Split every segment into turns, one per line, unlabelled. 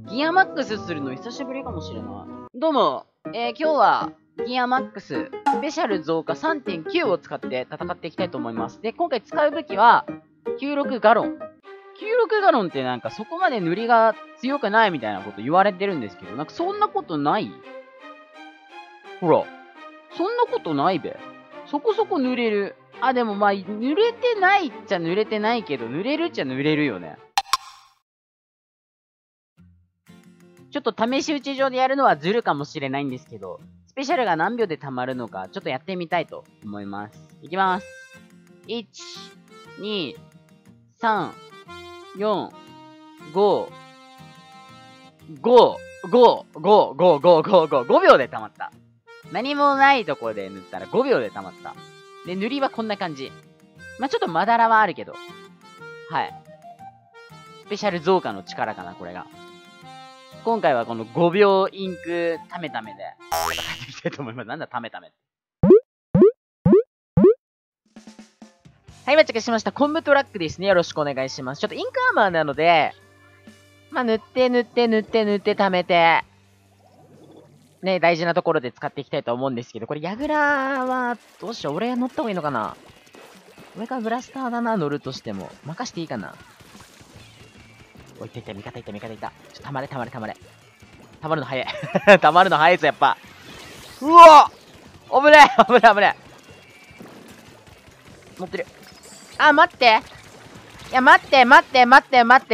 ギアマックスするの久しぶりかもしれない。どうも、今日は、ギアマックス、スペシャル増加 3.9 を使って戦っていきたいと思います。で、今回使う武器は、96ガロン。96ガロンってなんかそこまで塗りが強くないみたいなこと言われてるんですけど、なんかそんなことないほら。そんなことないべ。そこそこ塗れる。あ、でもまあ、塗れてないっちゃ塗れてないけど、塗れるっちゃ塗れるよね。ちょっと試し打ち上でやるのはずるかもしれないんですけど、スペシャルが何秒で溜まるのか、ちょっとやってみたいと思います。いきます。1、2、3、4、5、5秒で溜まった。何もないとこで塗ったら5秒で溜まった。で、塗りはこんな感じ。まあ、ちょっとまだらはあるけど。はい。スペシャル増加の力かな、これが。今回はこの5秒インクためためで戦っていきたいと思います。なんだためためって。はい、到着しました。コンブトラックですね。よろしくお願いします。ちょっとインクアーマーなので、まあ、塗って溜めて、ね、大事なところで使っていきたいと思うんですけど、これ、ヤグラは、どうしよう。俺が乗った方がいいのかな。俺がブラスターだな、乗るとしても。任していいかな。おい、いた、味方いた。ちょっと溜まれ。溜まるの早い。溜まるの早いぞ、やっぱ。うわ危ねえ。乗ってる。あ、待って。いや、待って。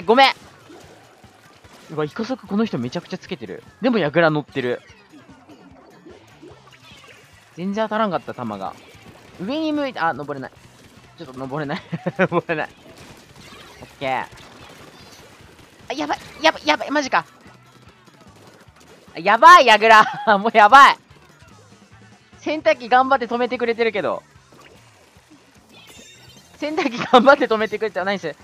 ごめん。うわ、イカサクこの人めちゃくちゃつけてる。でも、ヤグラ乗ってる。全然当たらんかった、弾が。上に向いて、あ、登れない。ちょっと登れない。オッケー。あ、やばい、マジか。やばい、ヤグラ。もうやばい。洗濯機頑張って止めてくれてるけど。洗濯機頑張って止めてくれてはナイス。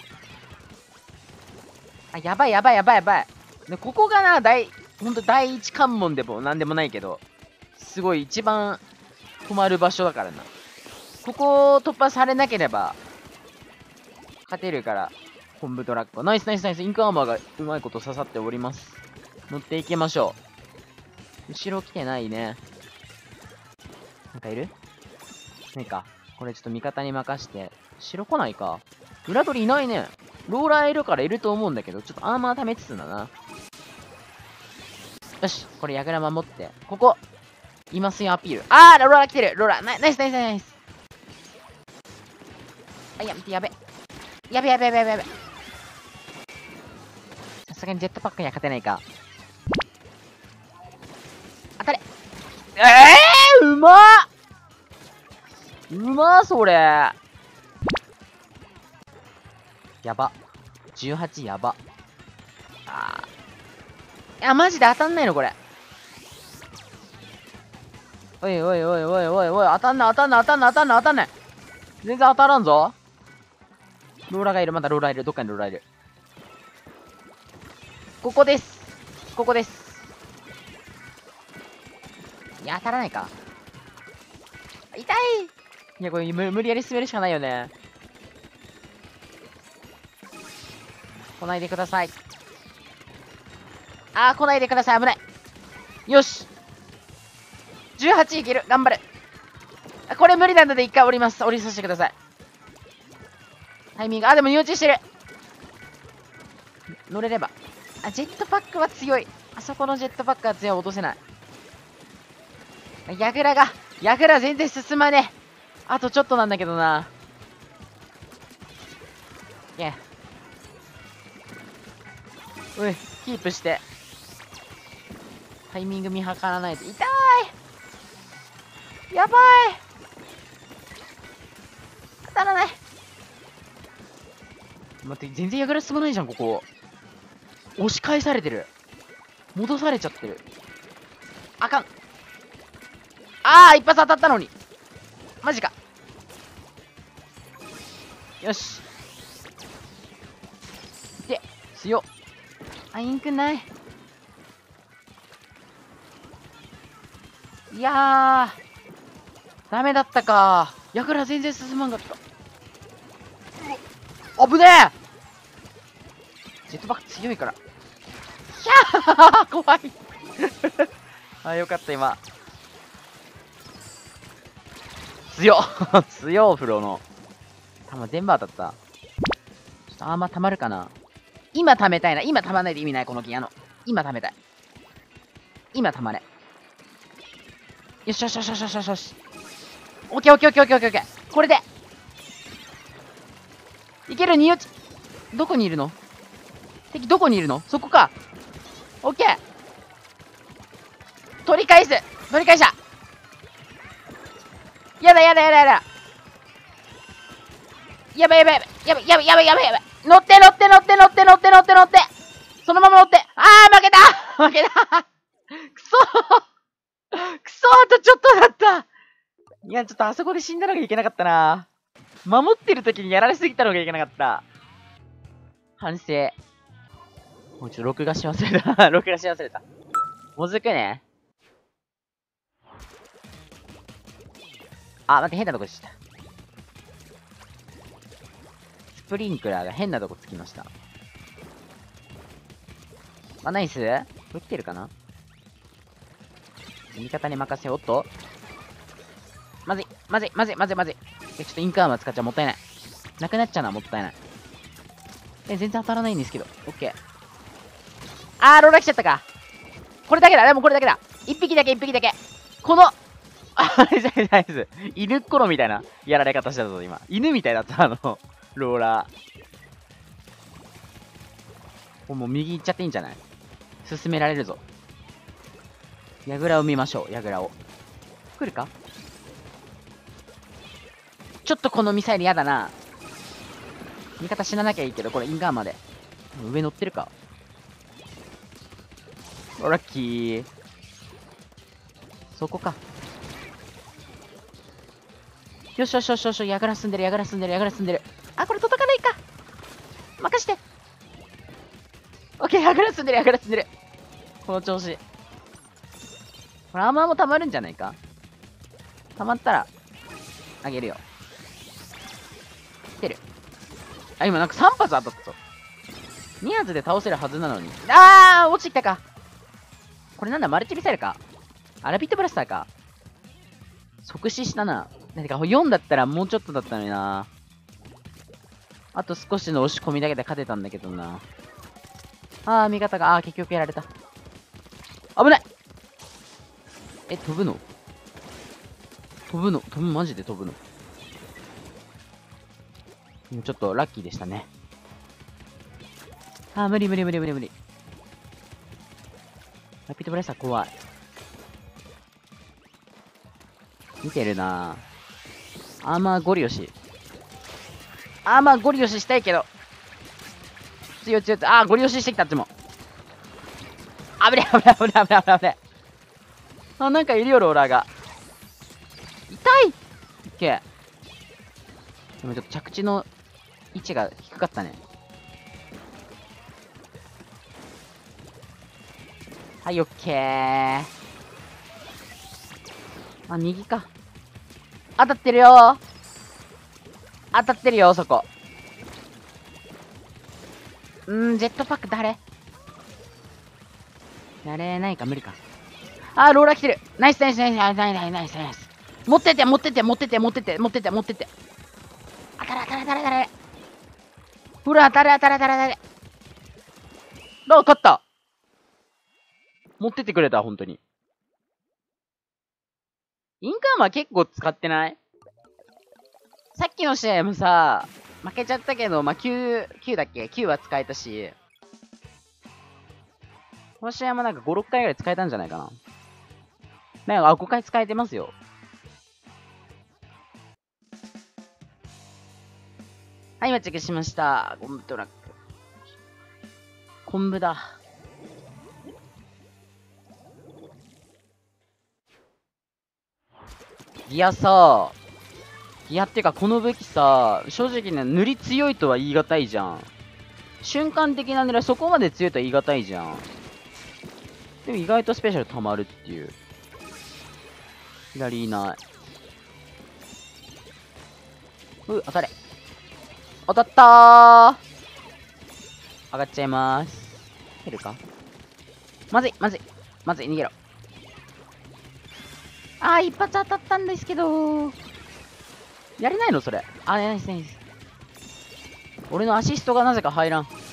あ、やばい。で、ここがな、ほんと第一関門でもなんでもないけど、すごい一番止まる場所だからな。ここを突破されなければ、勝てるから、コンブトラックは。ナイス。インクアーマーがうまいこと刺さっております。乗っていきましょう。後ろ来てないね。なんかいる？ないか。これちょっと味方に任して。後ろ来ないか。裏取りいないね。ローラーいるからいると思うんだけど、ちょっとアーマー貯めつつだな。よし、これヤグラ守って。ここ、いますよアピール。あー、ローラー来てる。ローラー。ナイス。あ、やべ。さすがにジェットパックには勝てないか。当たれ。うまっそれ。やば。18やば。いや、マジで当たんないのこれ。おい。当たんない。全然当たらんぞ。ローラーがいる。まだローラーいる。どっかにローラーいる。ここです。いや、当たらないか。痛い。いや、これ無理やり進めるしかないよね。来ないでください。来ないでください。危ない。よし。18いける。頑張れ。これ無理なので一回降ります。降りさせてください。タイミング。でも入地してる。乗れれば。ジェットパックは強い。あそこのジェットパックは強い。落とせない。ヤグラ全然進まねえ。あとちょっとなんだけどな。いや。おい、キープして。タイミング見計らないと。痛い。やばい。当たらない。待って、全然ヤグラ進まないじゃん、ここ。押し返されてる。戻されちゃってる。あかん。一発当たったのに。マジか。よし。で、強っ。インクない。いやダメだったか。ヤグラ全然進まんかった。危ねえ。ジェットパック強いから。 キャー怖いあ、よかった、今。強っ強っ、風呂の。弾全部当たった。ちょっとアーマー溜まるかな。今溜めたいな。今溜まないで意味ない、この金。今溜めたい。今溜まれ。よしよしよしよしよしよしよし。オッケーオッケーオッケーオッケーオッケーオッケー。これで。いける、によち。どこにいるの？敵どこにいるの？そこか。オッケー。取り返す。取り返した。やだやだやだやだ。やばいやばいやばいやばいやばいやばいやばい。乗って乗って乗って乗って乗って乗って乗って。そのまま乗って。あー、負けた負けたくそくそあとちょっとだった。いや、ちょっとあそこで死んだのがいけなかったな。守ってる時にやられすぎたのがいけなかった。反省。もうちょっと録画し忘れた。録画し忘れた。もずくね。あ、待って、変なとこでした。スプリンクラーが変なとこつきました。あ、ナイス？これ来てるかな？味方に任せよう。おっとまずい、まずい、まずい、まずい、まずい。ちょっとインカーマー使っちゃもったいない。なくなっちゃうのはもったいない。全然当たらないんですけど。オッケー。あー、ローラ来ちゃったか。これだけだ。でもこれだけだ。一匹だけ、一匹だけ。この、あれじゃないです。犬っころみたいなやられ方したぞ、今。犬みたいだった、ローラー。もう右行っちゃっていいんじゃない？進められるぞ。ヤグラを見ましょう、ヤグラを。来るか？ちょっとこのミサイルやだな。味方死ななきゃいいけど、これインガーまで。上乗ってるか？お、ラッキー。そこか。よしよしよしよし、ヤグラ進んでる、ヤグラ進んでる、ヤグラ進んでる。あ、これ届かないか。任して。オッケー、ヤグラ進んでる、ヤグラ進んでる。この調子。これアーマーも溜まるんじゃないか？溜まったら、あげるよ。来てる。あ、今なんか3発当たったぞ。2発で倒せるはずなのに。あー、落ちてきたか。これなんだ、マルチミサイルか。アラビットブラスターか。即死したな。なんか4だったらもうちょっとだったのにな。あと少しの押し込みだけで勝てたんだけどな。あー、味方が、結局やられた。危ない。飛ぶの？マジで飛ぶの？ちょっとラッキーでしたね。無理無理無理無理無理。ラピットブラスター怖い。見てるなぁ。アーマーゴリ押し。アーマーゴリ押ししたいけど。強い強い強い。ゴリ押ししてきたあっちも。危ね危ね危ね危ね危ね危ね。なんかいるよ、ローラーが。痛い！オッケー。でもちょっと着地の位置が低かったね。はい、オッケー。右か。当たってるよ。当たってるよ、そこ。ジェットパック誰？やれないか、無理か。ローラー来てる。ナイスナイスナイスナイスナイスナイスナイス。持ってって持ってって持ってって持ってって持ってって持ってって。当たれ当たれ当たれ当たれ。ほら当たれ当たれ当たれ当たれ。勝った。持ってってくれた、本当に。インカーマー結構使ってない？さっきの試合もさ、負けちゃったけど、9だっけ？ 9 は使えたし。この試合もなんか5、6回ぐらい使えたんじゃないかな。なんか、5回使えてますよ。はい、今チェックしました。昆布トラック。昆布だ。ギアさ、ギアっていうかこの武器さ、正直ね、塗り強いとは言い難いじゃん。瞬間的な塗りはそこまで強いとは言い難いじゃん。でも意外とスペシャル溜まるっていう。左いない。当たれ。当たったー。上がっちゃいまーす。減るか？ まずい、まずい。まずい、逃げろ。あー、一発当たったんですけど。やれないのそれ。あ、ナイスナイス。俺のアシストがなぜか入らん。ちょ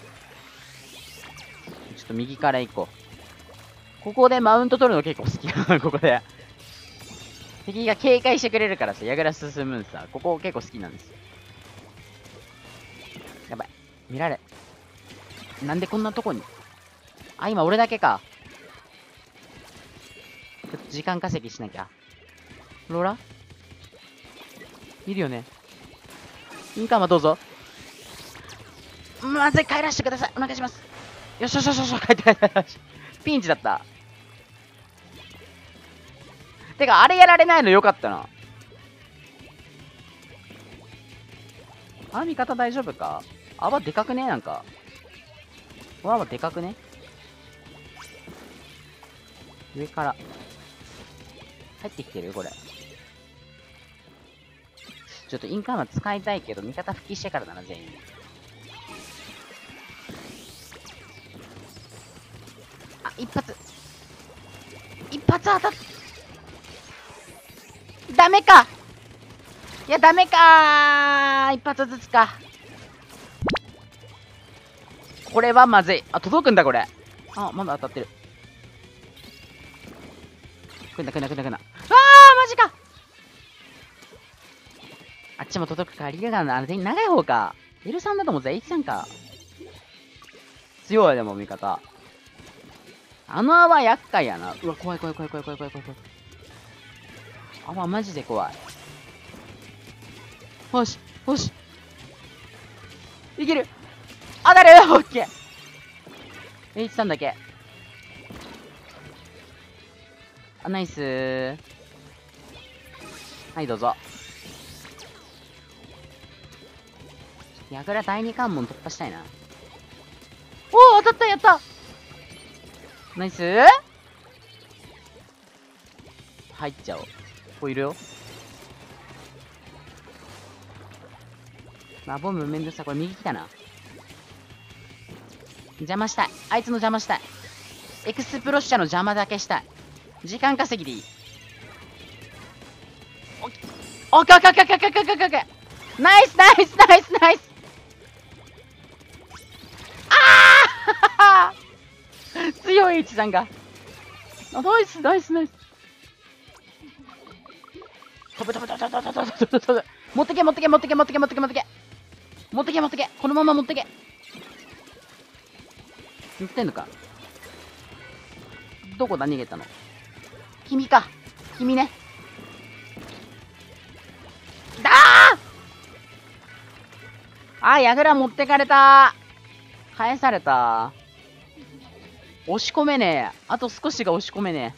っと右から行こう。ここでマウント取るの結構好きなここで。敵が警戒してくれるからさ、矢倉進むんさ。ここ結構好きなんですよ。やばい。見られ。なんでこんなとこに。あ、今俺だけか。ちょっと時間稼ぎしなきゃ。ローラいるよね。インカーマどうぞ。まずい、帰らせてください。お願いします。よしよしよしよし、帰って帰って帰って。ピンチだった。てか、あれやられないのよかったな。あ、味方大丈夫か？泡でかくねなんか。泡でかくね？上から。入ってきてるこれ。ちょっとインカーマ使いたいけど、味方復帰してからだな、全員。あ、一発。一発当たっ。ダメか。いや、ダメかー。一発ずつか。これはまずい。あ、届くんだ、これ。あ、まだ当たってる。来んな、来んな、来んな、来んな。あー、マジか。あっちも届くか。リルガンの、長い方か。L3 だと思うぜ。H3 か。強い、でも、味方。あの泡厄介やな。うわ、怖い怖い怖い怖い怖い怖い怖い怖い。泡マジで怖い。よし、よし。いける。当たる。オッケー。H3 だけ。あ、ナイスー。はい、どうぞ。矢倉第二関門突破したいな。おお、当たった、やった。ナイスー。入っちゃおう。ここいるよ。まあ、ボムめんどくさい。これ右来たな。邪魔したい。あいつの邪魔したい。エクスプロッシャーの邪魔だけしたい。時間稼ぎでいい。オッケーオッケーオッケーオッケーオッケーオッケーオッケー。ナイスナイスナイスナイス。ああ強い H さんが。あ、ナイスナイスナイス。飛ぶ飛ぶ飛ぶ飛ぶ飛ぶ飛ぶ飛ぶ飛ぶ。持ってけ持ってけ持ってけ持ってけ持ってけ持ってけ持ってけ持ってけ。このまま持ってけ。言ってんのか。どこだ逃げたの。君か。君ね。だあー、矢倉持ってかれた。返された。押し込めねえ。あと少しが押し込めね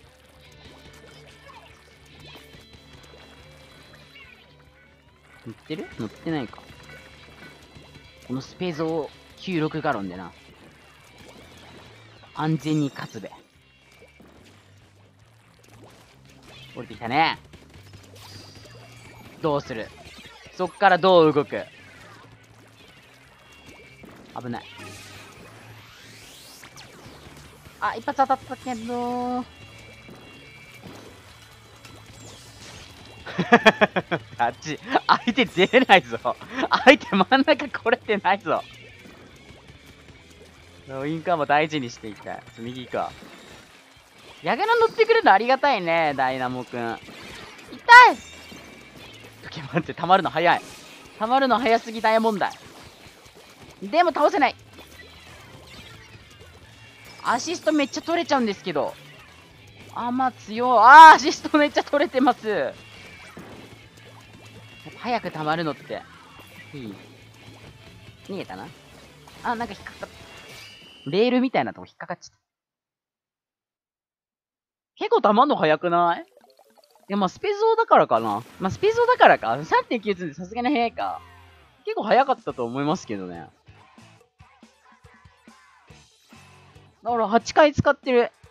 え。乗ってる？乗ってないか。このスペーゾー96ガロンでな。安全に勝つべ。降りてきたね。どうする？そっからどう動く？危ない。あ、一発当たったけどあっち、相手出れないぞ。相手真ん中来れてないぞ。インカーも大事にしていきたい。右行くわ。矢倉乗ってくれるのありがたいね、ダイナモくん。痛い。時待って、溜まるの早い。溜まるの早すぎ大問題。でも倒せない。アシストめっちゃ取れちゃうんですけど。あ、まあ強い。あー、アシストめっちゃ取れてます。早く溜まるのって。いい。逃げたな。あ、なんか引っかかった。レールみたいなとこ引っかかっちゃった。結構溜まんの早くない？いや、まあスペゾーだからかな。まあスペゾーだからか。3.9 つでさすがに早いか。結構早かったと思いますけどね。だから8回使ってる。